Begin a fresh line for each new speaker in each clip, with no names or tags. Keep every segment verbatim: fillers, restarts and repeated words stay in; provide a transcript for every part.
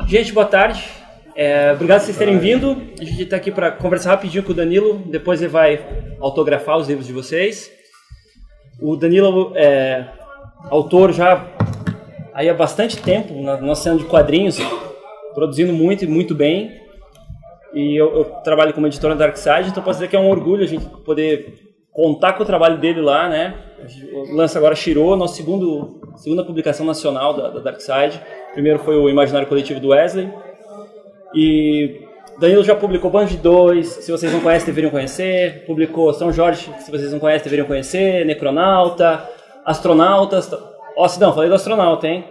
Gente, boa tarde. É, obrigado por vocês terem vindo. A gente está aqui para conversar rapidinho com o Danilo. Depois ele vai autografar os livros de vocês. O Danilo é autor já aí há bastante tempo na nossa cena de quadrinhos, produzindo muito e muito bem. E eu, eu trabalho como editor na Darkside, então posso dizer que é um orgulho a gente poder contar com o trabalho dele lá, né? A gente lança agora Shiro, nossa segundo, segunda publicação nacional da, da Darkside. Primeiro foi o Imaginário Coletivo do Wesley. E Danilo já publicou Banjo dois, se vocês não conhecem, deveriam conhecer. Publicou São Jorge, se vocês não conhecem, deveriam conhecer. Necronauta, Astronautas. Ó, Sidão, falei do Astronauta, hein?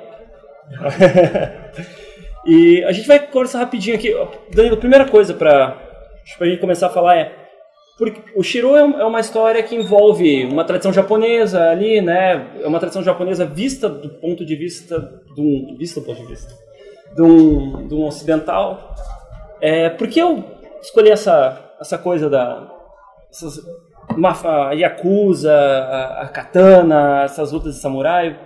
E a gente vai conversar rapidinho aqui. Danilo, a primeira coisa para a gente começar a falar é... Porque o Shiro é uma história que envolve uma tradição japonesa ali, né? É uma tradição japonesa vista do ponto de vista... Do, vista do ponto de vista... De um, de um ocidental. É, por que eu escolhi essa, essa coisa da essas, uma, a Yakuza, a, a katana, essas lutas de samurai?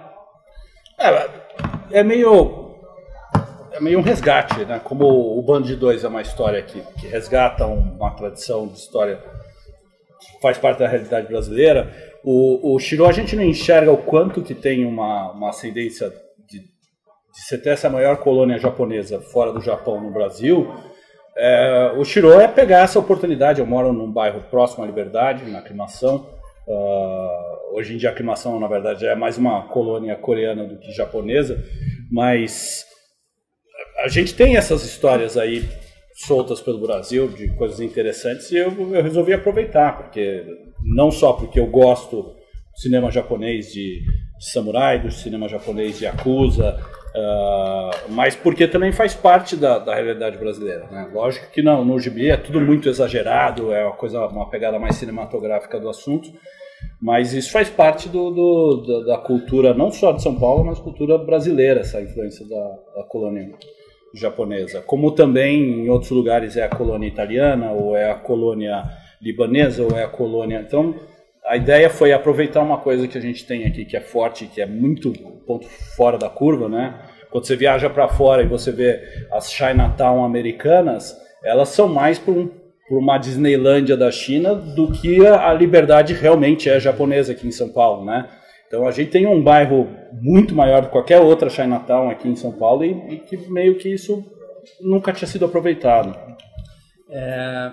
É, é meio é meio um resgate, né? Como o Banjo dois é uma história que, que resgata uma tradição de história que faz parte da realidade brasileira. O, o Shiro, a gente não enxerga o quanto que tem uma, uma ascendência de de você ter essa maior colônia japonesa fora do Japão no Brasil. É, o Shiro é pegar essa oportunidade. Eu moro num bairro próximo à Liberdade, na Aclimação. Uh, hoje em dia a Aclimação, na verdade, é mais uma colônia coreana do que japonesa, mas a gente tem essas histórias aí soltas pelo Brasil, de coisas interessantes, e eu, eu resolvi aproveitar, porque não só porque eu gosto do cinema japonês de, de samurai, do cinema japonês de Yakuza, Uh, mas porque também faz parte da, da realidade brasileira, né? Lógico que não, no gibi é tudo muito exagerado, é uma coisa, uma pegada mais cinematográfica do assunto, mas isso faz parte do, do, da, da cultura não só de São Paulo, mas cultura brasileira, essa influência da, da colônia japonesa. Como também em outros lugares é a colônia italiana, ou é a colônia libanesa, ou é a colônia... Então, a ideia foi aproveitar uma coisa que a gente tem aqui, que é forte, que é muito ponto fora da curva, né? Quando você viaja para fora e você vê as Chinatown americanas, elas são mais por, um, por uma Disneylândia da China do que a, a Liberdade realmente é japonesa aqui em São Paulo, né? Então a gente tem um bairro muito maior do que qualquer outra Chinatown aqui em São Paulo e, e que meio que isso nunca tinha sido aproveitado.
É...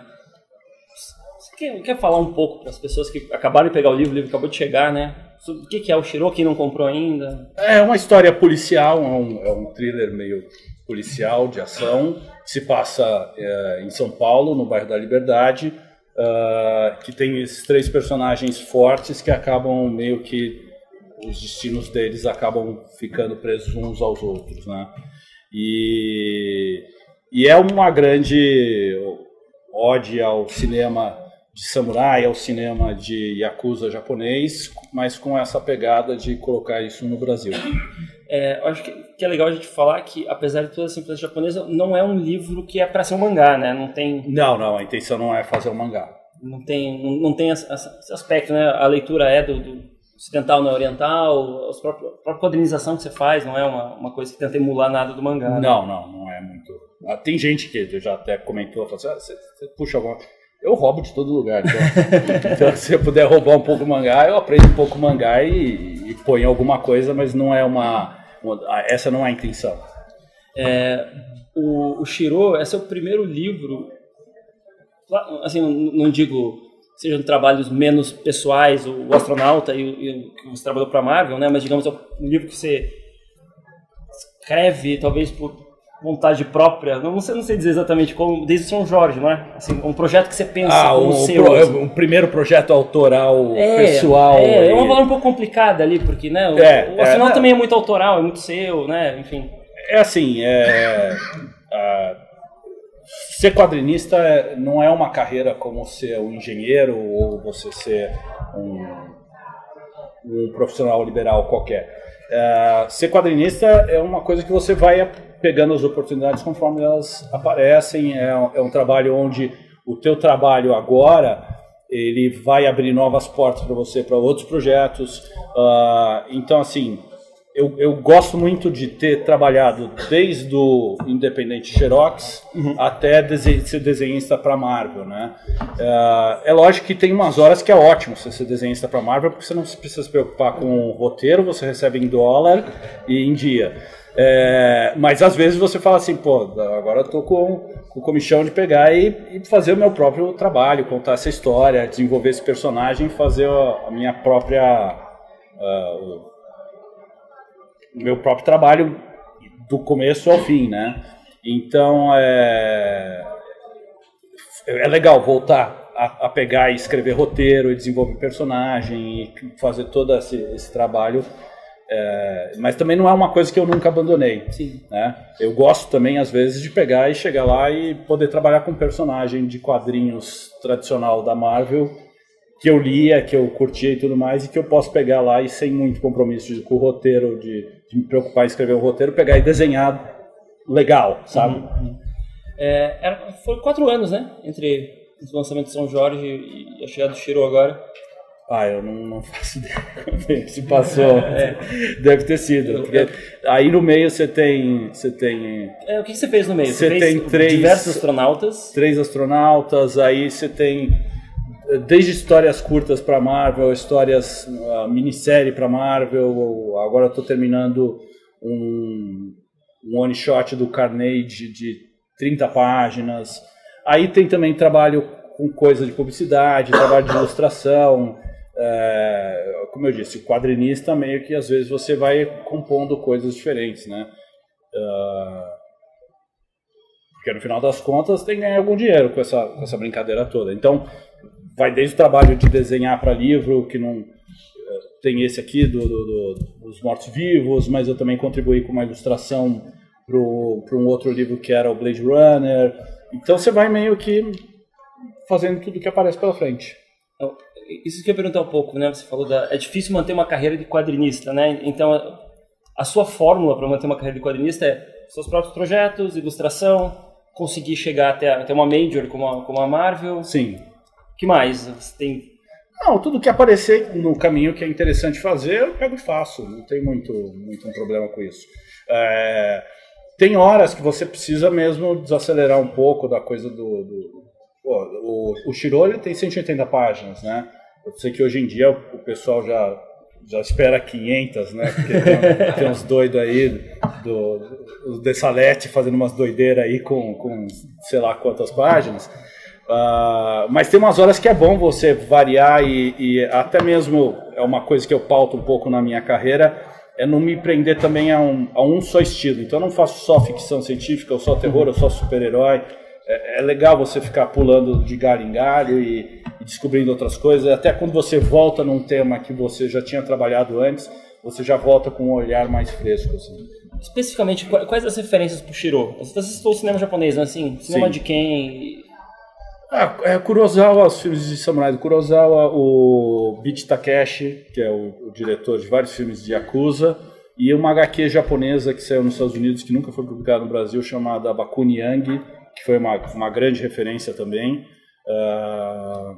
Quer, quer falar um pouco para as pessoas que acabaram de pegar o livro, o livro acabou de chegar, né? Sobre o que é o Shiro, quem não comprou ainda?
É uma história policial, é um, é um thriller meio policial, de ação, que se passa é, em São Paulo, no bairro da Liberdade, uh, que tem esses três personagens fortes que acabam meio que... os destinos deles acabam ficando presos uns aos outros, né? E, e é uma grande ode ao cinema de samurai, ao cinema de Yakuza japonês, mas com essa pegada de colocar isso no Brasil.
É, eu acho que, que é legal a gente falar que, apesar de toda essa influência japonesa, não é um livro que é para ser um mangá, né? Não tem...
Não, não, a intenção não é fazer um mangá.
Não tem, não, não tem esse aspecto, né? A leitura é do, do ocidental, não é oriental, a própria, a própria quadrinização que você faz não é uma, uma coisa que tenta emular nada do mangá.
Não,
né?
não, não é muito... Tem gente que já até comentou, falou assim, ah, você, você puxa alguma... Eu roubo de todo lugar, então, então se eu puder roubar um pouco o mangá, eu aprendo um pouco o mangá e, e ponho alguma coisa, mas não é uma, uma essa não é a intenção.
É, o, o Shiro, esse é o primeiro livro, assim, não, não digo que sejam trabalhos menos pessoais, o Astronauta e, e que você trabalhou para a Marvel, né, mas digamos é um livro que você escreve talvez por vontade própria, não sei, não sei dizer exatamente como, desde São Jorge, não é? Assim, um projeto que você pensa
ah,
como
um,
seu.
Pro,
assim.
Um primeiro projeto autoral,
é,
pessoal.
É, é uma palavra um pouco complicada ali, porque né, o,
é,
o Astronauta
é,
também é muito autoral, é muito seu, né, enfim.
É assim, é, a, ser quadrinista não é uma carreira como ser um engenheiro ou você ser um, um profissional liberal qualquer. É, ser quadrinista é uma coisa que você vai pegando as oportunidades conforme elas aparecem, é, é um trabalho onde o teu trabalho agora ele vai abrir novas portas para você para outros projetos, uh, então assim eu, eu gosto muito de ter trabalhado desde o independente Xerox uhum. até dese ser desenhista para Marvel, né? É, é lógico que tem umas horas que é ótimo você ser desenhista para Marvel, porque você não precisa se preocupar com o roteiro, você recebe em dólar e em dia. É, mas às vezes você fala assim, pô, agora eu tô com, com o comichão de pegar e, e fazer o meu próprio trabalho, contar essa história, desenvolver esse personagem, fazer a, a minha própria... Uh, o meu próprio trabalho do começo ao fim, né? Então é, é legal voltar a, a pegar e escrever roteiro e desenvolver personagem e fazer todo esse, esse trabalho, é, mas também não é uma coisa que eu nunca abandonei.
Sim.
Né? Eu gosto também às vezes de pegar e chegar lá e poder trabalhar com personagem de quadrinhos tradicional da Marvel que eu lia, que eu curtia e tudo mais, e que eu posso pegar lá e sem muito compromisso de, com o roteiro, de, de me preocupar em escrever um roteiro, pegar e desenhar legal, sabe?
Uhum. É, era, foi quatro anos, né? Entre o lançamento de São Jorge e a chegada do Shiro agora.
Ah, eu não, não faço ideia se passou. É. Deve ter sido. Porque aí no meio você tem... Você tem
é, o que você fez no meio?
Você,
você
tem
fez
três...
Diversos astronautas.
Três astronautas, aí você tem... Desde histórias curtas para Marvel, histórias uh, minissérie para Marvel, agora estou terminando um, um one shot do Carnage de trinta páginas. Aí tem também trabalho com coisa de publicidade, trabalho de ilustração. É, como eu disse, o quadrinista meio que às vezes você vai compondo coisas diferentes, né? Uh, porque no final das contas tem que ganhar algum dinheiro com essa, com essa brincadeira toda. Então vai desde o trabalho de desenhar para livro, que não tem esse aqui do, do, do, dos mortos-vivos, mas eu também contribuí com uma ilustração para um outro livro que era o Blade Runner. Então você vai meio que fazendo tudo que aparece pela frente.
Isso que eu ia perguntar um pouco, né? Você falou da... É difícil manter uma carreira de quadrinista, né? Então a sua fórmula para manter uma carreira de quadrinista é seus próprios projetos, ilustração, conseguir chegar até, até uma major como a, como a Marvel.
Sim.
O que mais? Você tem...
Não, tudo que aparecer no caminho que é interessante fazer, eu pego e faço. Não tem muito, muito um problema com isso. É, tem horas que você precisa mesmo desacelerar um pouco da coisa do... do pô, o, o Shiro, ele tem cento e oitenta páginas, né? Eu sei que hoje em dia o pessoal já, já espera quinhentas, né? Porque tem, tem uns doidos aí, do, do Dessalete fazendo umas doideiras aí com, com sei lá quantas páginas. Uh, mas tem umas horas que é bom você variar e, e até mesmo é uma coisa que eu pauto um pouco na minha carreira, é não me prender também a um, a um só estilo. Então eu não faço só ficção científica, ou só terror, ou só super-herói. É, é legal você ficar pulando de galho em galho e, e descobrindo outras coisas. Até quando você volta num tema que você já tinha trabalhado antes, você já volta com um olhar mais fresco. Assim.
Especificamente, quais as referências pro Shiro? Você citou o cinema japonês, né? Assim, cinema Sim. de quem...
Ah, é Kurosawa, os filmes de samurai do Kurosawa, o Bichi Takeshi, que é o, o diretor de vários filmes de Yakuza, e uma agá quê japonesa que saiu nos Estados Unidos, que nunca foi publicada no Brasil, chamada Bakuni Yang, que foi uma, uma grande referência também. Uh,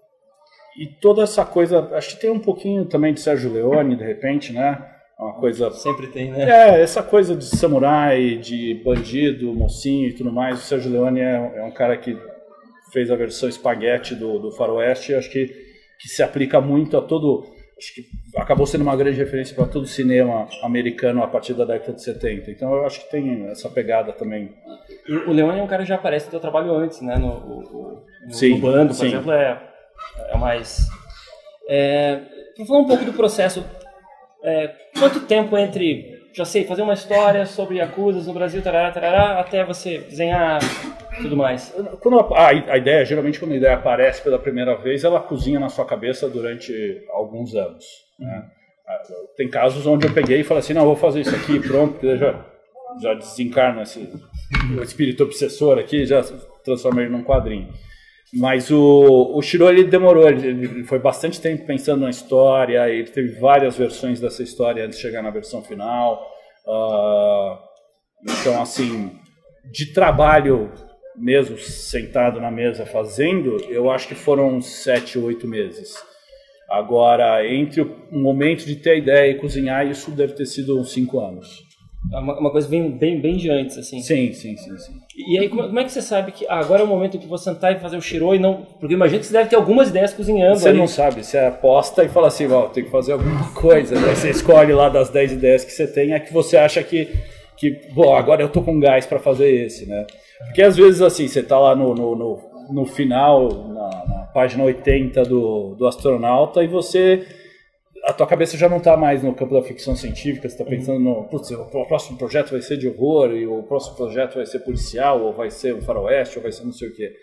e toda essa coisa, acho que tem um pouquinho também de Sérgio Leone, de repente, né? Uma coisa...
Sempre tem, né?
É, essa coisa de samurai, de bandido, mocinho e tudo mais. O Sérgio Leone é, é um cara que fez a versão espaguete do, do faroeste, acho que, que se aplica muito a todo... Acho que acabou sendo uma grande referência para todo o cinema americano a partir da década de setenta. Então eu acho que tem essa pegada também.
E o Leone é um cara que já aparece no seu trabalho antes, né? No, no, no,
sim,
no Bando, por
sim.
exemplo, é, é mais... É, para falar um pouco do processo, é, quanto tempo entre, já sei, fazer uma história sobre Yakuza no Brasil, tarará, tarará, até você desenhar tudo mais?
Quando a, a ideia, geralmente quando a ideia aparece pela primeira vez, ela cozinha na sua cabeça durante alguns anos. Né? Tem casos onde eu peguei e falei assim, não, vou fazer isso aqui, pronto, porque já, já desencarna esse o espírito obsessor aqui, já transforma ele num quadrinho. Mas o, o Shiro, ele demorou, ele, ele foi bastante tempo pensando na história, ele teve várias versões dessa história antes de chegar na versão final. Uh, então, assim, de trabalho mesmo sentado na mesa fazendo, eu acho que foram sete, oito meses. Agora, entre o momento de ter a ideia e cozinhar, isso deve ter sido uns cinco anos.
Uma, uma coisa bem, bem, bem de antes, assim.
Sim, sim, sim, sim.
E aí, como, como é que você sabe que ah, agora é o momento que você sentar e fazer o shiro e não... Porque eu imagino que você deve ter algumas ideias cozinhando.
Você
ali.
não sabe, você aposta e fala assim, ó, tem que fazer alguma coisa. Daí você escolhe lá das dez ideias que você tem, a que você acha que, que bom, agora eu tô com gás para fazer esse, né? Porque às vezes, assim, você tá lá no, no, no, no final, na, na página oitenta do, do Astronauta, e você... a tua cabeça já não está mais no campo da ficção científica, você está pensando no, putz, o próximo projeto vai ser de horror, e o próximo projeto vai ser policial, ou vai ser um faroeste, ou vai ser não sei o quê.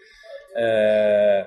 É,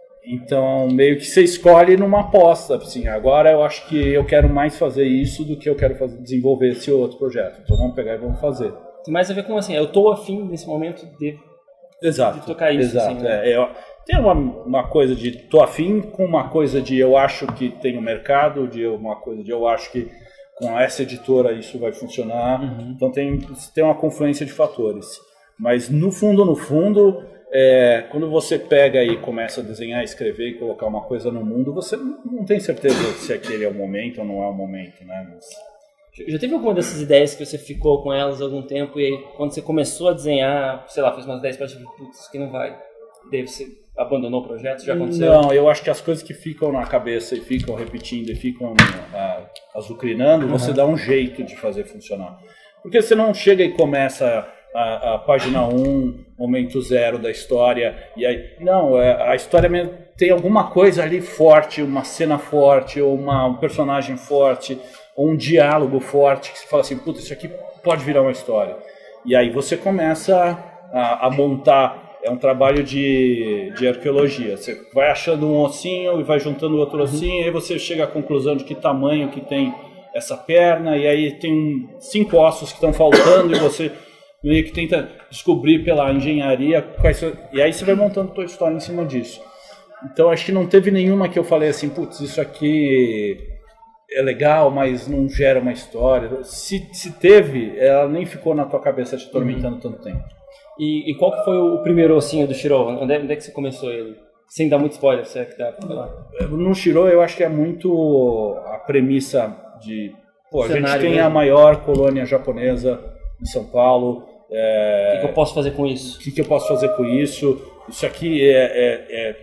então, meio que você escolhe numa aposta, assim, agora eu acho que eu quero mais fazer isso do que eu quero fazer, desenvolver esse outro projeto. Então vamos pegar e vamos fazer.
Tem mais a ver com, assim, eu estou afim nesse momento de,
exato,
de tocar isso.
Exato,
assim, né?
é, eu, tem uma, uma coisa de tô afim com uma coisa de eu acho que tem um mercado, de uma coisa de eu acho que com essa editora isso vai funcionar. Uhum. Então tem, tem uma confluência de fatores. Mas no fundo, no fundo, é, quando você pega e começa a desenhar, escrever e colocar uma coisa no mundo, você não, não tem certeza se aquele é o momento ou não é o momento, né? Mas...
já teve alguma dessas ideias que você ficou com elas há algum tempo e aí quando você começou a desenhar, sei lá, fez umas dez páginas, putz, isso aqui não vai. Daí você abandonou o projeto? Já aconteceu?
Não, eu acho que as coisas que ficam na cabeça e ficam repetindo e ficam uh, azucrinando, uhum. Você dá um jeito de fazer funcionar. Porque você não chega e começa a, a página um, momento zero da história, e aí, não, a história tem alguma coisa ali forte, uma cena forte, ou uma, um personagem forte, ou um diálogo forte, que você fala assim, puta, isso aqui pode virar uma história. E aí você começa a, a montar. É um trabalho de, de arqueologia. Você vai achando um ossinho e vai juntando outro ossinho, uhum. E aí você chega à conclusão de que tamanho que tem essa perna, e aí tem cinco ossos que estão faltando, e você meio que tenta descobrir pela engenharia quais são, e aí você vai montando a tua história em cima disso. Então acho que não teve nenhuma que eu falei assim, putz, isso aqui é legal, mas não gera uma história. Se, se teve, ela nem ficou na tua cabeça te atormentando uhum. tanto tempo.
E, e qual que foi o primeiro ossinho do Shiro? Onde é, onde é que você começou ele? Sem dar muito spoiler, se é que dá pra falar. No
Shiro eu acho que é muito a premissa de... Pô, a gente tem
mesmo.
A maior colônia japonesa em São Paulo. É,
o que, que eu posso fazer com isso?
O que, que eu posso fazer com isso? Isso aqui é, é, é,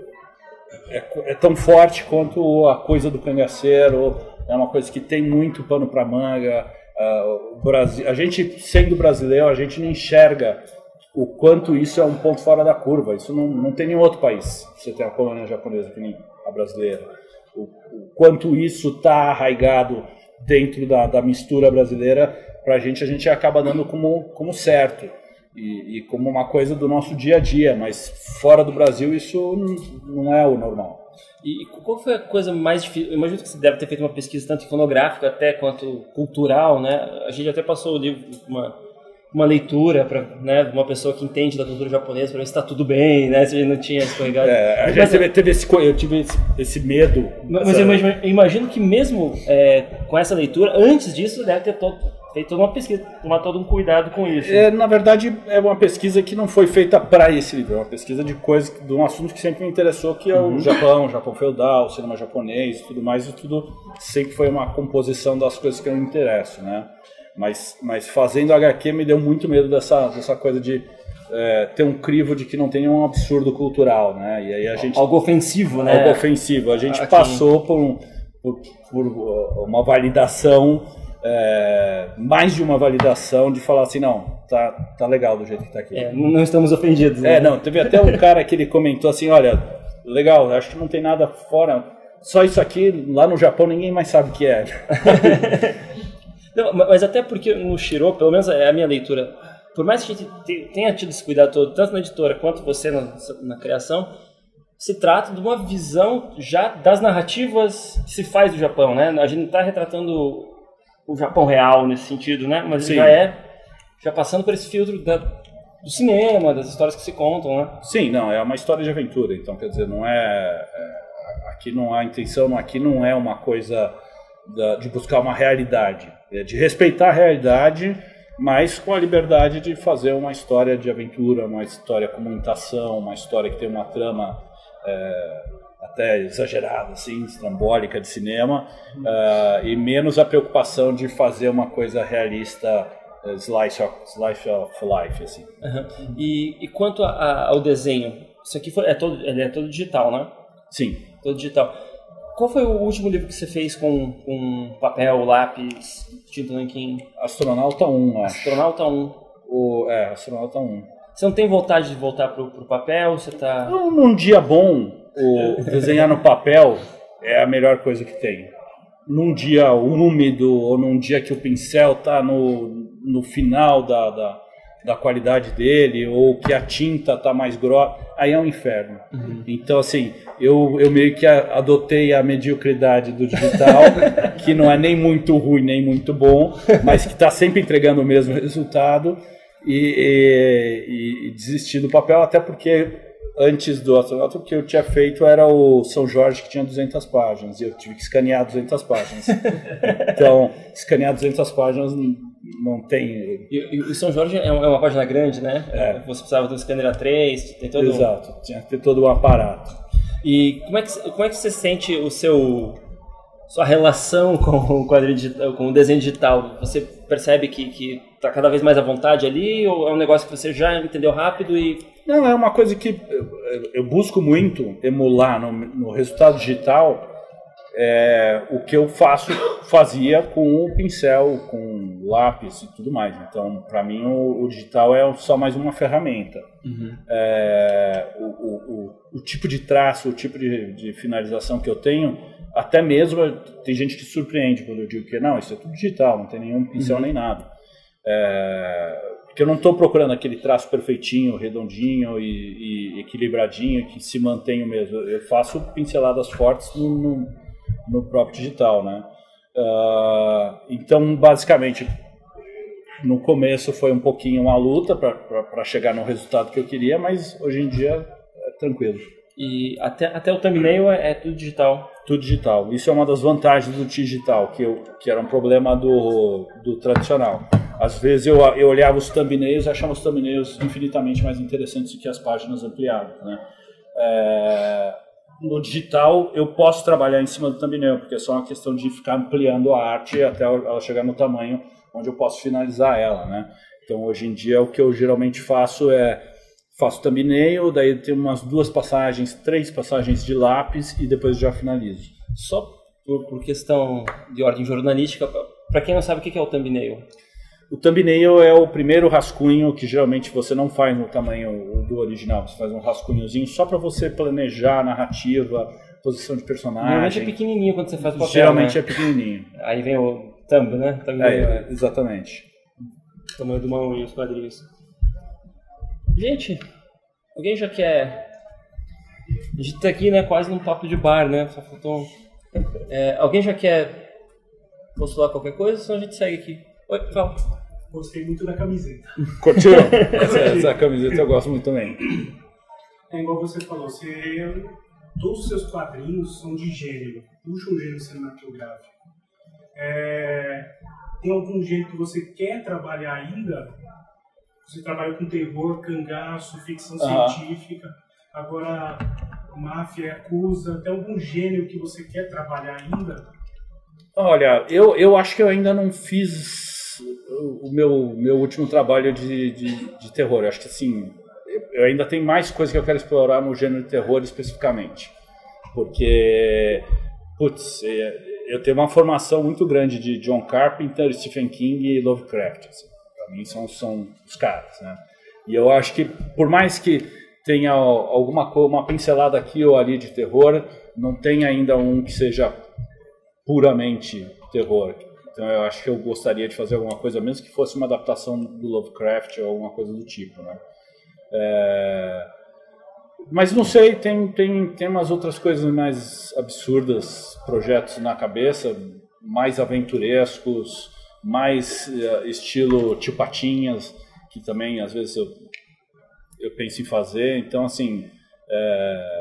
é, é tão forte quanto a coisa do cangaceiro. É uma coisa que tem muito pano pra manga. Uh, o Brasil, a gente, sendo brasileiro, a gente não enxerga o quanto isso é um ponto fora da curva. Isso não, não tem nenhum outro país. Você tem a colônia japonesa que nem a brasileira. O, o quanto isso está arraigado dentro da, da mistura brasileira, para a gente, a gente acaba dando como, como certo. E, e como uma coisa do nosso dia a dia. Mas fora do Brasil isso não, não é o normal.
E qual foi a coisa mais difícil? Eu imagino que você deve ter feito uma pesquisa tanto iconográfica até quanto cultural, né? A gente até passou o livro, uma, uma leitura para, né, uma pessoa que entende da cultura japonesa para ver se está tudo bem, né? Se a gente não tinha escorregado.
É, a gente teve, teve esse, eu tive esse, esse medo.
Mas
essa...
eu, imagino, eu imagino que mesmo é, com essa leitura, antes disso deve ter todo, feito toda uma pesquisa, tomar todo um cuidado com isso.
É, na verdade, é uma pesquisa que não foi feita para esse livro, é uma pesquisa de coisas, de um assunto que sempre me interessou, que é o uhum. Japão, o Japão feudal, o cinema japonês, tudo mais, e tudo sempre foi uma composição das coisas que eu me interesso, né? Mas, mas fazendo H Q me deu muito medo dessa, dessa coisa de é, ter um crivo de que não tem um absurdo cultural, né? E aí a gente,
algo ofensivo, né?
Algo ofensivo. A gente
Aqui.
passou por, um, por, por uma validação, é, mais de uma validação de falar assim, não, tá, tá legal do jeito que tá aqui.
É, não estamos ofendidos. Né?
É, não, teve até um cara que ele comentou assim, olha, legal, acho que não tem nada fora, só isso aqui, lá no Japão ninguém mais sabe o que é.
Não, mas até porque no Shiro, pelo menos é a minha leitura, por mais que a gente tenha tido esse cuidado todo, tanto na editora quanto você na, na criação, se trata de uma visão já das narrativas que se faz do Japão, né? A gente não está retratando o Japão real nesse sentido, né? Mas Sim. já é, já passando por esse filtro da, do cinema, das histórias que se contam, né?
Sim, não, é uma história de aventura, então quer dizer, não é, é aqui não há intenção, aqui não é uma coisa da, de buscar uma realidade, é de respeitar a realidade, mas com a liberdade de fazer uma história de aventura, uma história com muita ação, uma história que tem uma trama, é, a até exagerada, assim, estrambólica de cinema, uh, e menos a preocupação de fazer uma coisa realista, uh, slice, of, slice of life, assim.
Uhum. E, e quanto a, a, ao desenho, isso aqui foi, é todo, ele é todo digital, né?
Sim.
Todo digital. Qual foi o último livro que você fez com, com papel, lápis, tinta nanquim?
Astronauta um, acho.
Astronauta um.
O, é, Astronauta um.
Você não tem vontade de voltar pro, pro papel? Você tá...
Num, num dia bom, o desenhar no papel é a melhor coisa que tem. Num dia úmido ou num dia que o pincel tá no, no final da, da, da qualidade dele ou que a tinta tá mais grossa, aí é um inferno. Uhum. Então, assim, eu, eu meio que adotei a mediocridade do digital, que não é nem muito ruim nem muito bom, mas que está sempre entregando o mesmo resultado. E, e, e desisti do papel, até porque antes do Astronauta o que eu tinha feito era o São Jorge, que tinha duzentas páginas, e eu tive que escanear duzentas páginas. Então, escanear duzentas páginas não tem...
E, e o São Jorge é uma página grande, né?
É.
Você precisava de um scanner A três, tem todo
Exato,
um...
tinha que ter todo um aparato.
E como é que, como é que você sente o seu... sua relação com o quadrinho digital, com o desenho digital? Você percebe que que está cada vez mais à vontade ali, ou é um negócio que você já entendeu rápido e...
Não, é uma coisa que eu, eu busco muito emular no, no resultado digital, é, o que eu faço, fazia com o pincel, com lápis e tudo mais. Então, para mim, o, o digital é só mais uma ferramenta. Uhum. É, o, o, o, o tipo de traço, o tipo de, de finalização que eu tenho, até mesmo tem gente que surpreende quando eu digo que não, isso é tudo digital, não tem nenhum pincel, uhum, nem nada. É, porque eu não estou procurando aquele traço perfeitinho, redondinho e, e equilibradinho que se mantém o mesmo. Eu faço pinceladas fortes no, no, no próprio digital, né? Uh, então, basicamente, no começo foi um pouquinho uma luta para chegar no resultado que eu queria, mas hoje em dia é tranquilo.
E até, até o thumbnail é, é tudo digital?
Tudo digital. Isso é uma das vantagens do digital, que, eu, que era um problema do, do tradicional. Às vezes eu, eu olhava os thumbnails e achava os thumbnails infinitamente mais interessantes do que as páginas ampliadas, né? É, no digital eu posso trabalhar em cima do thumbnail, porque é só uma questão de ficar ampliando a arte até ela chegar no tamanho onde eu posso finalizar ela, né? Então hoje em dia o que eu geralmente faço é faço thumbnail, daí tem umas duas passagens, três passagens de lápis e depois já finalizo.
Só por, por questão de ordem jornalística, para quem não sabe o que é o thumbnail?
O thumbnail é o primeiro rascunho que geralmente você não faz no tamanho do original, você faz um rascunhozinho só para você planejar a narrativa, posição de personagem.
Geralmente é pequenininho quando você faz o papel,
geralmente
né?
é pequenininho.
Aí vem o thumb, né?
Thumbnail, é, exatamente.
O tamanho do mão e os quadrinhos. Gente, alguém já quer... A gente tá aqui, né, quase num papo de bar, né? Só faltou um... é, alguém já quer postular qualquer coisa? Senão a gente segue aqui. Oi, fala.
Gostei muito da camiseta.
Curtiu? essa, essa camiseta eu gosto muito também.
É igual você falou, você, todos os seus quadrinhos são de gênero, puxa um gênero cinematográfico. É, tem algum gênero que você quer trabalhar ainda? Você trabalha com terror, cangaço, ficção uhum. científica, agora máfia, acusa, tem algum gênero que você quer trabalhar ainda?
Olha, eu, eu acho que eu ainda não fiz o meu, meu último trabalho de, de, de terror. Eu acho que assim, eu ainda tenho mais coisas que eu quero explorar no gênero de terror especificamente. Porque, putz, eu tenho uma formação muito grande de John Carpenter, Stephen King e Lovecraft. Assim. Para mim são, são os caras, né? E eu acho que por mais que tenha alguma uma pincelada aqui ou ali de terror, não tem ainda um que seja puramente terror. Então eu acho que eu gostaria de fazer alguma coisa, mesmo que fosse uma adaptação do Lovecraft ou alguma coisa do tipo, né? É... Mas não sei, tem, tem, tem umas outras coisas mais absurdas, projetos na cabeça, mais aventurescos, mais uh, estilo Tio Patinhas, que também às vezes eu, eu penso em fazer. Então, assim, é...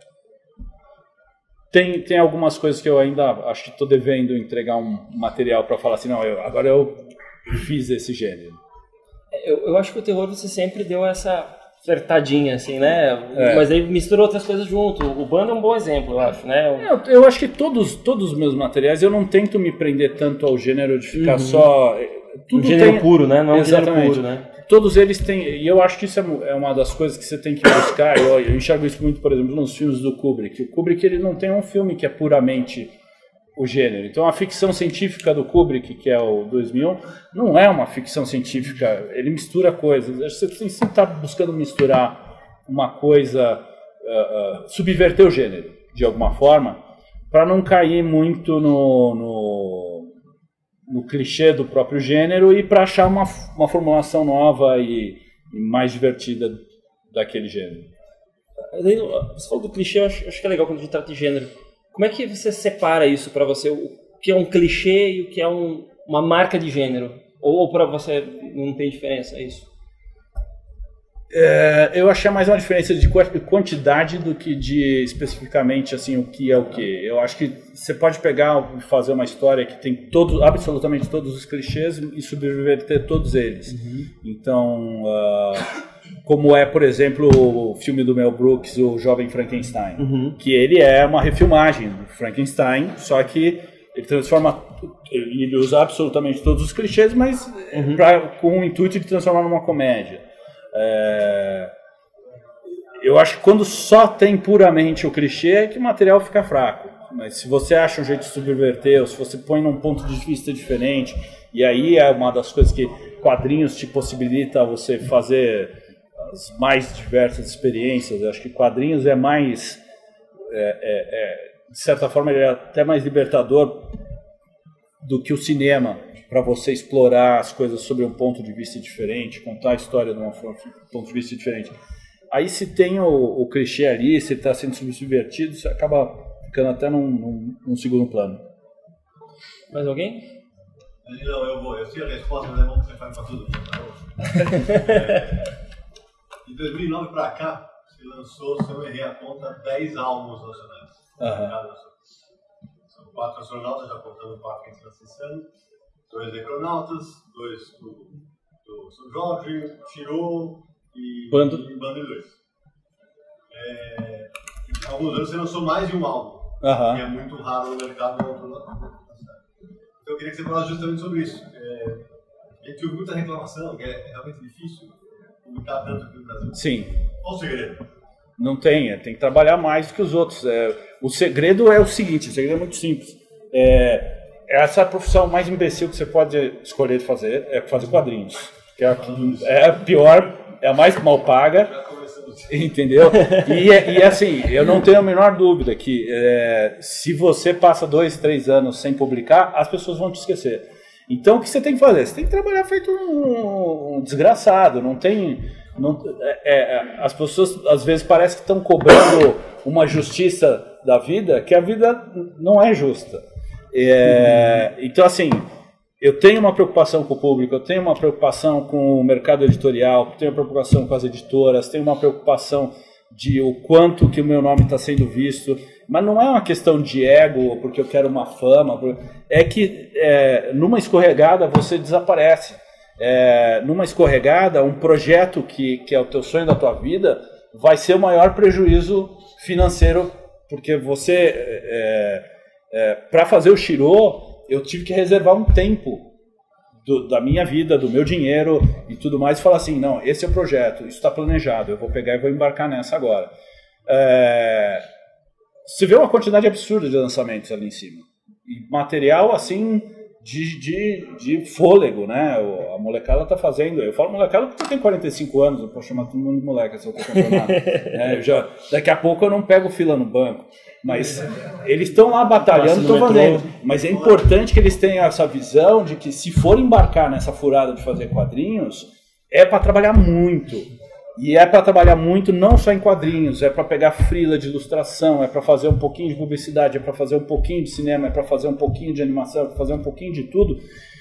tem, tem algumas coisas que eu ainda acho que estou devendo entregar um material para falar assim, não, eu, agora eu fiz esse gênero.
Eu, eu acho que o terror você sempre deu essa... flertadinha, assim, né? É. Mas aí mistura outras coisas junto. O Bando é um bom exemplo, eu acho, né?
Eu, eu acho que todos, todos os meus materiais, eu não tento me prender tanto ao gênero de ficar uhum. só...
Tudo um gênero tem... puro, né? Não é um gênero puro, né?
Todos eles têm... E eu acho que isso é uma das coisas que você tem que buscar. Eu, eu enxergo isso muito, por exemplo, nos filmes do Kubrick. O Kubrick, ele não tem um filme que é puramente o gênero. Então, a ficção científica do Kubrick, que é o dois mil, não é uma ficção científica. Ele mistura coisas. Você tem que estar buscando misturar uma coisa... Uh, uh, subverter o gênero, de alguma forma, para não cair muito no... no no clichê do próprio gênero e para achar uma, uma formulação nova e, e mais divertida daquele gênero.
Você falou do clichê, eu acho, acho que é legal quando a gente trata de gênero. Como é que você separa isso para você? O que é um clichê e o que é um, uma marca de gênero? Ou, ou para você não tem diferença, é isso?
É, eu achei mais uma diferença de quantidade do que de especificamente assim, o que é o que. Eu acho que você pode pegar e fazer uma história que tem todo, absolutamente todos os clichês e subverter todos eles. Uhum. Então, uh, como é, por exemplo, o filme do Mel Brooks, O Jovem Frankenstein, uhum. que ele é uma refilmagem do Frankenstein, só que ele transforma, ele usa absolutamente todos os clichês, mas uhum. pra, com o intuito de transformar numa comédia. É... Eu acho que quando só tem puramente o clichê é que o material fica fraco. Mas se você acha um jeito de subverter, ou se você põe num ponto de vista diferente, e aí é uma das coisas que quadrinhos te possibilita você fazer as mais diversas experiências. Eu acho que quadrinhos é mais, é, é, é, de certa forma, ele é até mais libertador do que o cinema, para você explorar as coisas sobre um ponto de vista diferente, contar a história de um ponto de vista diferente. Aí se tem o, o clichê ali, se está sendo subvertido, você acaba ficando até num, num, num segundo plano.
Mais alguém?
Não, eu vou. Eu sei a resposta, mas é bom que você fale para tudo. É, de dois mil e nove para cá, você lançou, se eu não errei a conta, dez álbuns nacionais. Uhum. São quatro astronautas, já contando quatro que a gente está acessando. Dois Necronautas, dois do, do São Jorge, Tirou e
Bando
e Bando dois. É, há alguns anos você lançou mais de um álbum,
uhum.
que é muito raro no mercado do outro lado. Então eu queria que você falasse justamente sobre isso. É, a gente ouve muita reclamação, que é realmente difícil publicar tanto aqui no Brasil.
Sim.
Qual o segredo?
Não tem, é, tem que trabalhar mais do que os outros. É, o segredo é o seguinte, o segredo é muito simples. É, essa é a profissão mais imbecil que você pode escolher de fazer, é fazer quadrinhos. Que é, a, é a pior, é a mais mal paga, entendeu? E, e assim, eu não tenho a menor dúvida que é, se você passa dois, três anos sem publicar, as pessoas vão te esquecer. Então o que você tem que fazer? Você tem que trabalhar feito um, um desgraçado, não tem... Não, é, é, as pessoas às vezes parece que estão cobrando uma justiça da vida, que a vida não é justa. É, uhum. Então, assim, eu tenho uma preocupação com o público, eu tenho uma preocupação com o mercado editorial, tenho uma preocupação com as editoras, tenho uma preocupação de o quanto que o meu nome está sendo visto, mas não é uma questão de ego, porque eu quero uma fama, é que é, numa escorregada você desaparece. É, numa escorregada, um projeto que, que é o teu sonho da tua vida vai ser o maior prejuízo financeiro, porque você... É, É, para fazer o Tirou, eu tive que reservar um tempo do, da minha vida, do meu dinheiro e tudo mais, e falar assim, não, esse é o projeto, isso está planejado, eu vou pegar e vou embarcar nessa agora. É, você vê uma quantidade absurda de lançamentos ali em cima. E material, assim, de, de, de fôlego, né? A molecada está fazendo... Eu falo molecada porque eu tenho quarenta e cinco anos, eu posso chamar todo mundo de moleque se eu estou campeonato. É, eu já, daqui a pouco eu não pego fila no banco. Mas eles estão lá batalhando, estão fazendo. Mas é importante que eles tenham essa visão de que se for embarcar nessa furada de fazer quadrinhos, é para trabalhar muito. E é para trabalhar muito não só em quadrinhos, é para pegar freela de ilustração, é para fazer um pouquinho de publicidade, é para fazer um pouquinho de cinema, é para fazer um pouquinho de animação, é para fazer um pouquinho de tudo,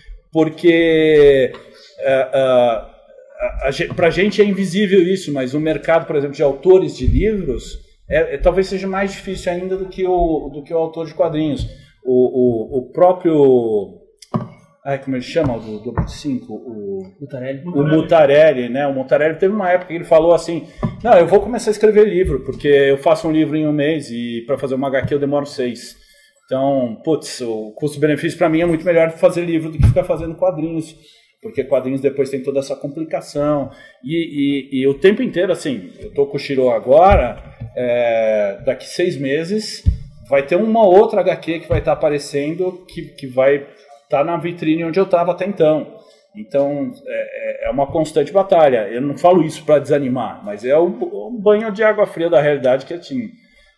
porque uh, uh, para a gente é invisível isso, mas o mercado, por exemplo, de autores de livros, é, é, talvez seja mais difícil ainda do que o, do que o autor de quadrinhos. O, o, o próprio... Ai, como ele chama, do Dobro de Cinco? O
Mutarelli.
O Mutarelli, né? O Mutarelli teve uma época que ele falou assim, não, eu vou começar a escrever livro, porque eu faço um livro em um mês e para fazer uma H Q eu demoro seis. Então, putz, o custo-benefício para mim é muito melhor fazer livro do que ficar fazendo quadrinhos, porque quadrinhos depois tem toda essa complicação. E, e, e o tempo inteiro, assim, eu tô com o Shiro agora, é, daqui seis meses vai ter uma outra H Q que vai estar aparecendo, que, que vai estar na vitrine onde eu estava até então. Então, é, é uma constante batalha. Eu não falo isso para desanimar, mas é o, o banho de água fria da realidade que é assim.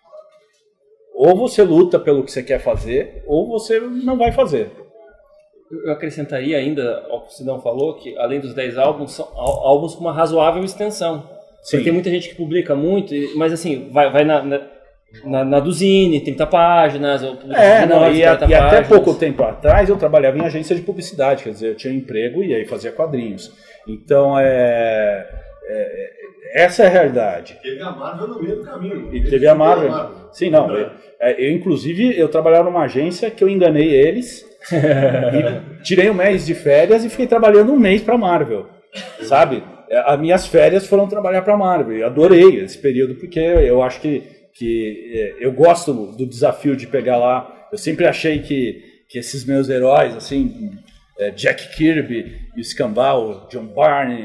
Ou você luta pelo que você quer fazer, ou você não vai fazer.
Eu acrescentaria ainda ao que o Sidão falou, que além dos dez álbuns, são álbuns com uma razoável extensão. Sim. Tem muita gente que publica muito, mas assim, vai, vai na, na, na, na do Zine, trinta páginas. Ou
é, não, e, a, e até pouco tempo atrás eu trabalhava em agência de publicidade, quer dizer, eu tinha emprego e aí fazia quadrinhos. Então, é, é, essa é a realidade.
Teve a Marvel no meio do caminho.
E teve a Marvel. Marvel. Sim, não. Eu, eu, inclusive, eu trabalhava numa agência que eu enganei eles, e tirei um mês de férias e fiquei trabalhando um mês para a Marvel, sabe? As minhas férias foram trabalhar para a Marvel. Eu adorei esse período, porque eu acho que, que eu gosto do desafio de pegar lá. Eu sempre achei que, que esses meus heróis, assim, Jack Kirby, o Scambau, John Barney,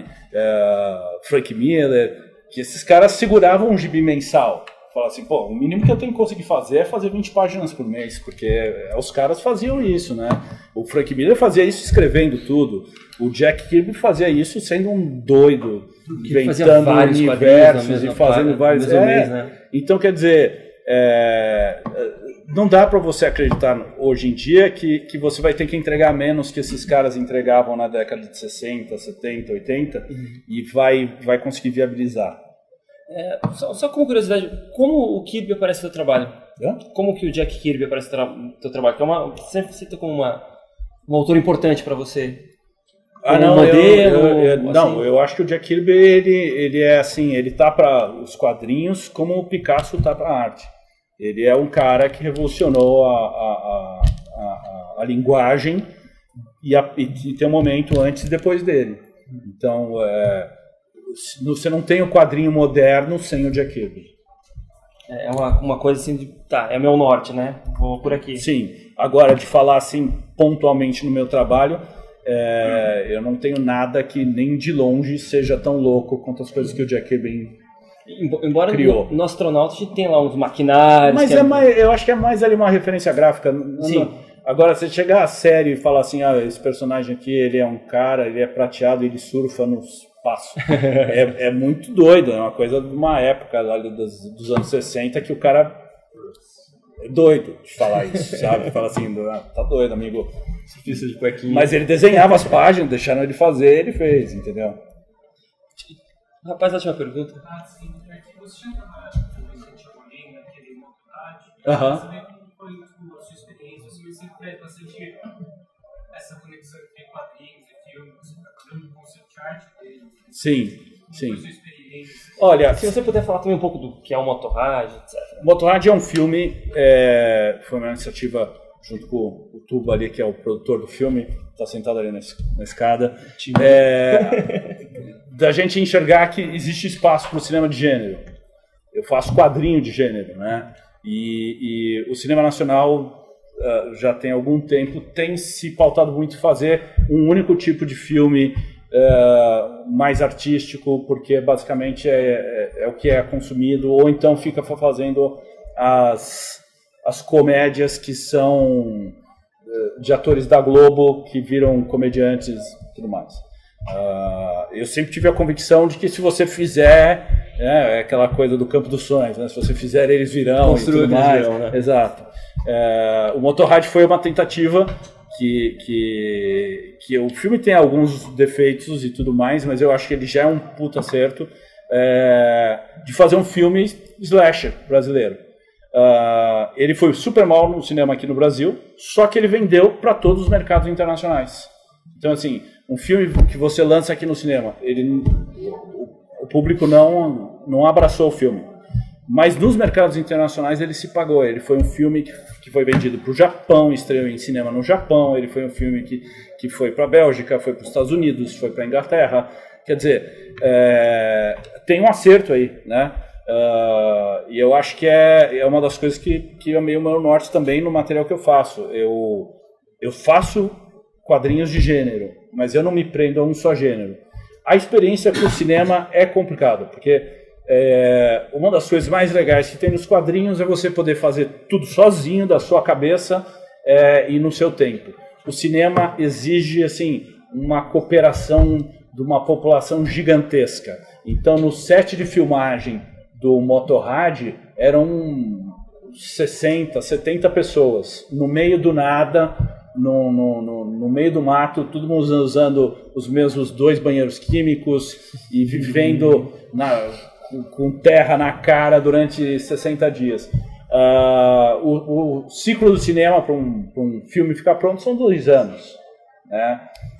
uh, Frank Miller, que esses caras seguravam um gibi mensal. Fala assim, pô, o mínimo que eu tenho que conseguir fazer é fazer vinte páginas por mês, porque os caras faziam isso, né? O Frank Miller fazia isso escrevendo tudo. O Jack Kirby fazia isso sendo um doido, inventando universos e fazendo vários... É, mês, né? Então, quer dizer, é, não dá para você acreditar hoje em dia que, que você vai ter que entregar menos que esses caras entregavam na década de sessenta, setenta, oitenta, uhum. e vai, vai conseguir viabilizar.
É, só, só como curiosidade, como o Kirby aparece no seu trabalho?
É?
Como que o Jack Kirby aparece no tra seu trabalho? Que é uma, você sempre cita como uma, um autor importante para você.
Ah, não, um modelo, eu, eu, eu, assim? Não, eu acho que o Jack Kirby, ele, ele é assim, ele tá para os quadrinhos como o Picasso tá para a arte. Ele é um cara que revolucionou a, a, a, a, a linguagem e, a, e tem um momento antes e depois dele. Então, é... você não tem o quadrinho moderno sem o Jack Kirby.
É uma, uma coisa assim, de, tá, é meu norte, né? Vou por aqui.
Sim. Agora, de falar assim, pontualmente no meu trabalho, é, eu não tenho nada que nem de longe seja tão louco quanto as coisas que o Jack Kirby
Embora
criou.
No, no Astronauta a gente tem lá uns maquinários...
Mas é
é...
mais, eu acho que é mais ali uma referência gráfica.
Sim.
Não, agora, você chegar a sério e falar assim, ah, esse personagem aqui, ele é um cara, ele é prateado, ele surfa nos... passo. É, é muito doido, é uma coisa de uma época lá dos, dos anos sessenta que o cara é doido de falar isso, sabe? Fala assim, ah, tá doido, amigo.
De cuequinha.
Mas ele desenhava as páginas, deixaram ele fazer, ele fez, entendeu?
Rapaz, deixa uma pergunta.
Ah, sim. Você tinha trabalhado com o Chapolin, naquele Motorrad.
Aham.
Saber como foi a sua experiência, se você fez bastante essa conexão entre quadrinhos e filmes, você está fazendo um concept art dele.
Sim, sim.
Experiência.
Olha,
se você puder falar também um pouco do que é o Motorrad, etcétera.
Motorrad é um filme, é, foi uma iniciativa junto com o Tuba ali, que é o produtor do filme, está sentado ali na, na escada, é, da gente enxergar que existe espaço para o cinema de gênero. Eu faço quadrinho de gênero, né? E, e o cinema nacional uh, já tem algum tempo tem se pautado muito em fazer um único tipo de filme uh, mais artístico, porque basicamente é, é, é o que é consumido, ou então fica fazendo as as comédias que são de atores da Globo que viram comediantes e tudo mais. Uh, eu sempre tive a convicção de que se você fizer, é, é aquela coisa do campo dos sonhos, né? Se você fizer, eles virão. Construir, e tudo mais. Virão, né? Exato. Uh, o Motorrad foi uma tentativa que, que, que o filme tem alguns defeitos e tudo mais, mas eu acho que ele já é um puta acerto é, de fazer um filme slasher brasileiro. Uh, ele foi super mal no cinema aqui no Brasil, só que ele vendeu para todos os mercados internacionais. Então, assim, um filme que você lança aqui no cinema, ele, o, o público não, não abraçou o filme. Mas nos mercados internacionais ele se pagou. Ele foi um filme que, que foi vendido para o Japão, estreou em cinema no Japão. Ele foi um filme que, que foi para a Bélgica, foi para os Estados Unidos, foi para a Inglaterra. Quer dizer, é, tem um acerto aí, né? Uh, e eu acho que é, é uma das coisas que, que é meio meu norte também no material que eu faço. Eu, eu faço quadrinhos de gênero, mas eu não me prendo a um só gênero. A experiência com o cinema é complicada, porque é, uma das coisas mais legais que tem nos quadrinhos é você poder fazer tudo sozinho, da sua cabeça é, e no seu tempo. O cinema exige assim, uma cooperação de uma população gigantesca. Então, no set de filmagem do Motorrad, eram sessenta, setenta pessoas, no meio do nada, no, no, no, no meio do mato, todo mundo usando os mesmos dois banheiros químicos e vivendo na, com terra na cara durante sessenta dias. Uh, o, o ciclo do cinema para um, para um filme ficar pronto são dois anos. Né?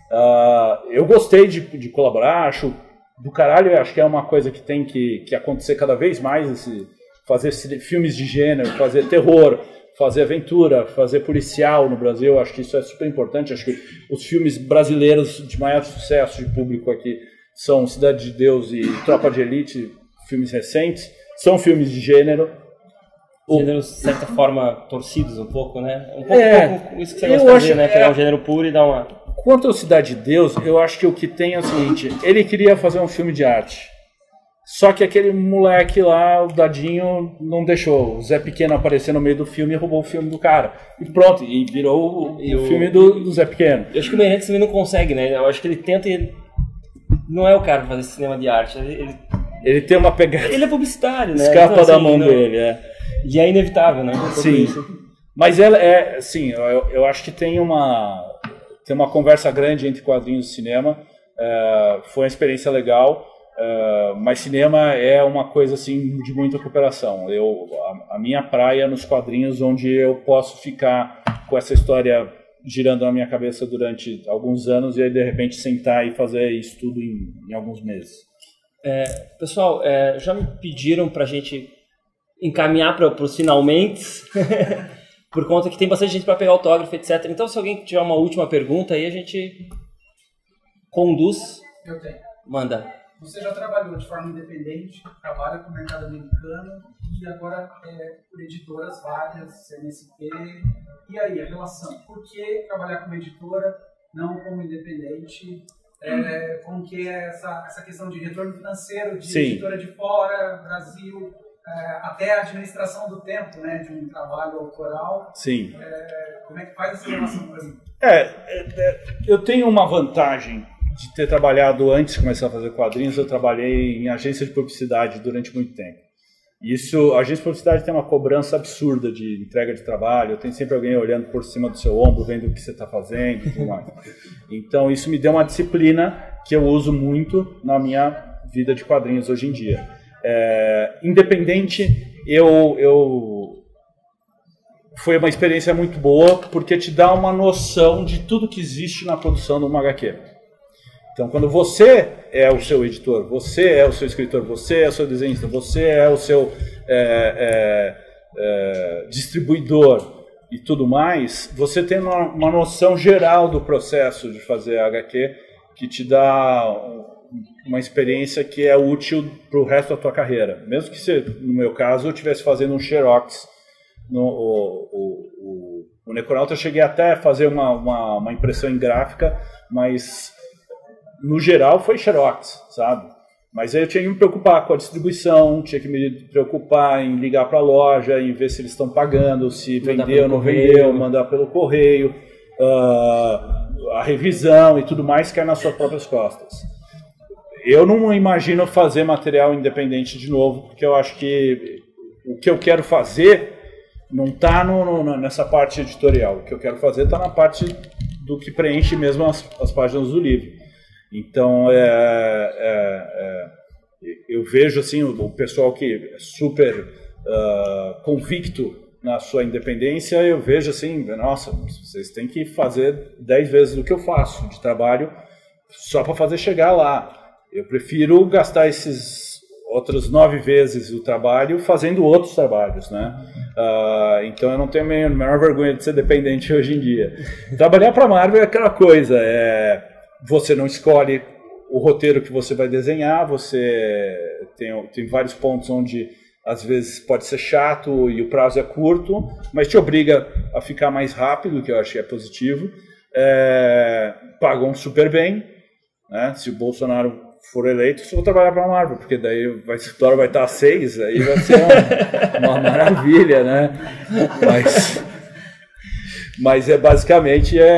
Uh, eu gostei de, de colaborar, acho do caralho, acho que é uma coisa que tem que, que acontecer cada vez mais, esse, fazer filmes de gênero, fazer terror, fazer aventura, fazer policial no Brasil, acho que isso é super importante. Acho que os filmes brasileiros de maior sucesso de público aqui são Cidade de Deus e Tropa de Elite, filmes recentes, são filmes de gênero.
Gêneros, de certa forma, torcidos um pouco, né? Um pouco,
é,
um pouco isso que você gosta de fazer, né? Pegar um gênero puro e dar uma...
Quanto ao Cidade de Deus, eu acho que o que tem é o seguinte, ele queria fazer um filme de arte, só que aquele moleque lá, o Dadinho, não deixou o Zé Pequeno aparecer no meio do filme e roubou o filme do cara. E pronto, e virou o, e o filme do, do Zé Pequeno.
Eu acho que o Meirelles também não consegue, né? Eu acho que ele tenta e ele... não é o cara pra fazer cinema de arte. Ele, ele...
ele tem uma pegada...
Ele é publicitário, né?
Escapa
então, assim,
da mão
não...
dele, é.
E é inevitável, né?
Sim, mas ela é, assim, eu, eu acho que tem uma, tem uma conversa grande entre quadrinhos e cinema, uh, foi uma experiência legal, uh, mas cinema é uma coisa assim de muita cooperação. Eu, a, a minha praia nos quadrinhos, onde eu posso ficar com essa história girando na minha cabeça durante alguns anos e aí de repente sentar e fazer isso tudo em, em alguns meses.
É, pessoal, é, já me pediram pra gente encaminhar para os finalmente, por conta que tem bastante gente para pegar autógrafo, etcétera. Então, se alguém tiver uma última pergunta, aí a gente conduz.
Eu tenho.
Manda.
Você já trabalhou de forma independente, trabalha com o mercado americano e agora é por editoras várias, C N S P. E aí, a relação? Por que trabalhar como editora, não como independente? É, como que é essa, essa questão de retorno financeiro, de
Sim.
editora de fora, Brasil... É, até a administração do tempo, né, de um trabalho autoral.
Sim.
É, como é que faz essa relação, por exemplo?
É, é, é, eu tenho uma vantagem de ter trabalhado antes de começar a fazer quadrinhos. Eu trabalhei em agência de publicidade durante muito tempo. Isso, a agência de publicidade tem uma cobrança absurda de entrega de trabalho. Tem sempre alguém olhando por cima do seu ombro, vendo o que você está fazendo e tudo mais. Então isso me deu uma disciplina que eu uso muito na minha vida de quadrinhos hoje em dia. É, independente, eu, eu foi uma experiência muito boa porque te dá uma noção de tudo que existe na produção de uma agá quê. Então, quando você é o seu editor, você é o seu escritor, você é o seu desenhista, você é o seu é, é, é, distribuidor e tudo mais, você tem uma, uma noção geral do processo de fazer a agá quê que te dá uma experiência que é útil para o resto da tua carreira. Mesmo que você, no meu caso, eu estivesse fazendo um xerox. No, o, o, o, o Necronauta eu cheguei até a fazer uma, uma, uma impressão em gráfica, mas no geral foi xerox, sabe? Mas aí eu tinha que me preocupar com a distribuição, tinha que me preocupar em ligar para a loja, em ver se eles estão pagando, se
mandar
vendeu ou não vendeu, mandar pelo correio, uh, a revisão e tudo mais cai nas suas próprias costas. Eu não imagino fazer material independente de novo, porque eu acho que o que eu quero fazer não está nessa parte editorial. O que eu quero fazer está na parte do que preenche mesmo as, as páginas do livro. Então, é, é, é, eu vejo assim, o, o pessoal que é super uh, convicto na sua independência, eu vejo assim, nossa, vocês têm que fazer dez vezes o que eu faço de trabalho só para fazer chegar lá. Eu prefiro gastar esses outras nove vezes o trabalho fazendo outros trabalhos, né? Uh, então eu não tenho a menor vergonha de ser dependente hoje em dia. Trabalhar para a Marvel é aquela coisa, é, você não escolhe o roteiro que você vai desenhar, você tem, tem vários pontos onde às vezes pode ser chato e o prazo é curto, mas te obriga a ficar mais rápido, que eu acho que é positivo. É, pagam super bem, né? Se o Bolsonaro for eleito, eu vou trabalhar para a Marvel, porque daí vai, a história vai estar a seis, aí vai ser uma, uma maravilha, né? Mas, mas é basicamente é,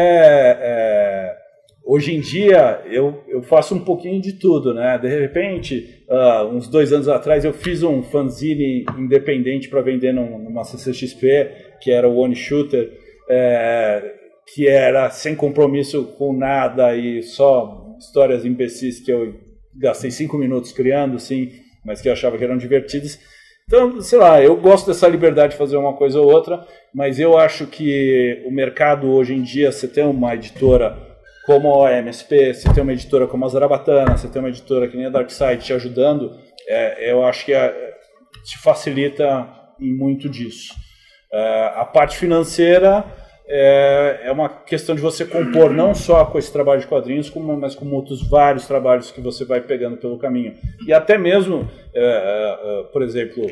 é hoje em dia eu, eu faço um pouquinho de tudo, né? De repente, uh, uns dois anos atrás eu fiz um fanzine independente para vender num, numa C C X P, que era o One Shooter, é, que era sem compromisso com nada e só histórias imbecis que eu gastei cinco minutos criando, sim, mas que eu achava que eram divertidas. Então, sei lá, eu gosto dessa liberdade de fazer uma coisa ou outra, mas eu acho que o mercado hoje em dia, você tem uma editora como a M S P, você tem uma editora como a Zarabatana, você tem uma editora que nem a Darkside te ajudando, é, eu acho que é, te facilita em muito disso. É, a parte financeira é, é uma questão de você compor não só com esse trabalho de quadrinhos, como, mas com outros vários trabalhos que você vai pegando pelo caminho. E até mesmo, é, é, por exemplo,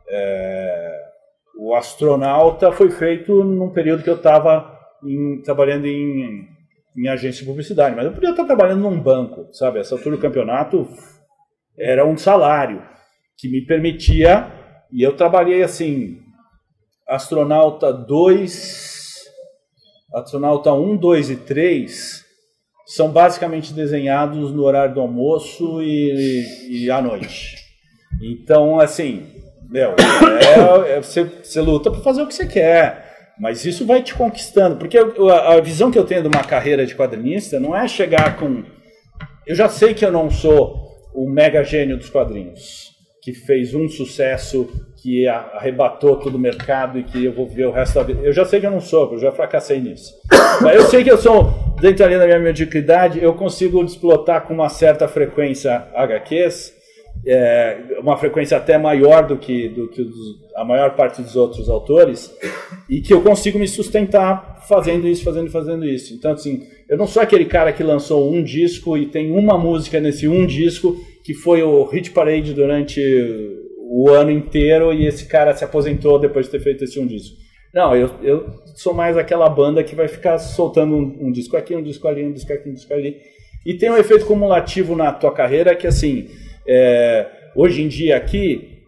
é, o Astronauta foi feito num período que eu estava trabalhando em... em agência de publicidade, mas eu podia estar trabalhando num banco, sabe? Essa altura do campeonato era um salário que me permitia, e eu trabalhei assim, Astronauta dois, Astronauta um, dois e três são basicamente desenhados no horário do almoço e, e à noite. Então, assim, meu, é, é, você, você luta para fazer o que você quer. Mas isso vai te conquistando, porque a, a visão que eu tenho de uma carreira de quadrinista não é chegar com... Eu já sei que eu não sou o mega gênio dos quadrinhos, que fez um sucesso, que arrebatou todo o mercado e que eu vou ver o resto da vida. Eu já sei que eu não sou, eu já fracassei nisso. Mas eu sei que eu sou, dentro ali da minha mediocridade, eu consigo desplotar com uma certa frequência H Qs, é, uma frequência até maior do que, do que os, a maior parte dos outros autores, e que eu consigo me sustentar fazendo isso, fazendo fazendo isso. Então, assim, eu não sou aquele cara que lançou um disco e tem uma música nesse um disco que foi o hit parade durante o ano inteiro e esse cara se aposentou depois de ter feito esse um disco. Não, eu, eu sou mais aquela banda que vai ficar soltando um, um disco aqui, um disco ali, um disco aqui, um disco ali. E tem um efeito cumulativo na tua carreira que, assim... É, hoje em dia aqui,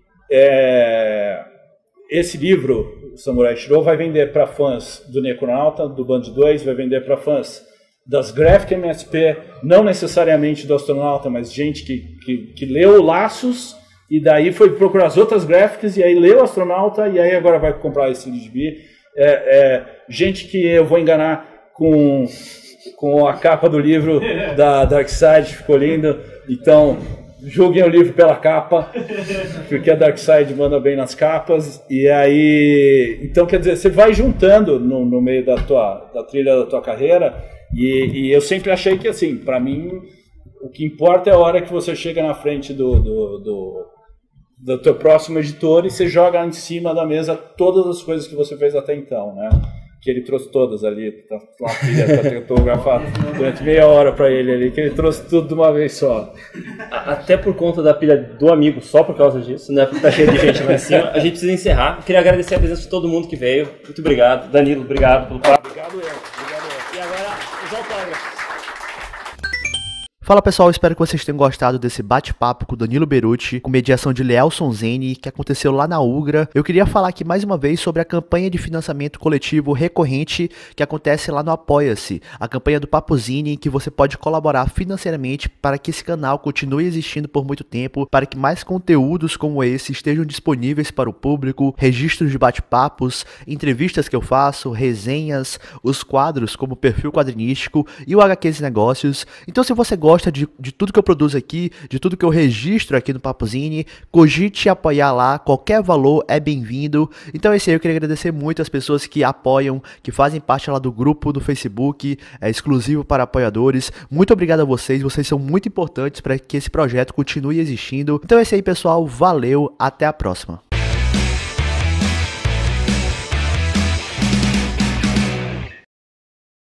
é, esse livro, Samurai Shiro, vai vender para fãs do Necronauta, do Band dois, vai vender para fãs das Graphic M S P, não necessariamente do Astronauta, mas gente que, que, que leu Laços e daí foi procurar as outras Graphics e aí leu o Astronauta e aí agora vai comprar esse D B. É, é, gente que eu vou enganar com, com a capa do livro da Darkside, ficou lindo, então... Julguem o livro pela capa, porque a Darkside manda bem nas capas. E aí, então quer dizer, você vai juntando no, no meio da tua da trilha da tua carreira. E, e eu sempre achei que, assim, para mim, o que importa é a hora que você chega na frente do, do, do, do teu próximo editor e você joga em cima da mesa todas as coisas que você fez até então, né? Que ele trouxe todas ali, tá uma pilha para autografar durante meia hora para ele ali, que ele trouxe tudo de uma vez só.
Até por conta da pilha do amigo, só por causa disso, né? Porque tá cheio de gente lá em cima. A gente precisa encerrar. Eu queria agradecer a presença de todo mundo que veio. Muito obrigado. Danilo, obrigado pelo papo.
Obrigado, eu. Obrigado, eu.
E agora, os autógrafos.
Fala pessoal, espero que vocês tenham gostado desse bate-papo com o Danilo Beruti, com mediação de Leelson Zene, que aconteceu lá na Ugra. Eu queria falar aqui mais uma vez sobre a campanha de financiamento coletivo recorrente que acontece lá no Apoia-se, a campanha do Papuzine, em que você pode colaborar financeiramente para que esse canal continue existindo por muito tempo, para que mais conteúdos como esse estejam disponíveis para o público, registros de bate-papos, entrevistas que eu faço, resenhas, os quadros como Perfil Quadrinístico e o H Qs Negócios. Então se você gosta gosta de, de tudo que eu produzo aqui, de tudo que eu registro aqui no Papuzine, cogite apoiar lá, qualquer valor é bem-vindo. Então é isso aí, eu queria agradecer muito as pessoas que apoiam, que fazem parte lá do grupo do Facebook, é exclusivo para apoiadores. Muito obrigado a vocês, vocês são muito importantes para que esse projeto continue existindo. Então é isso aí, pessoal, valeu, até a próxima.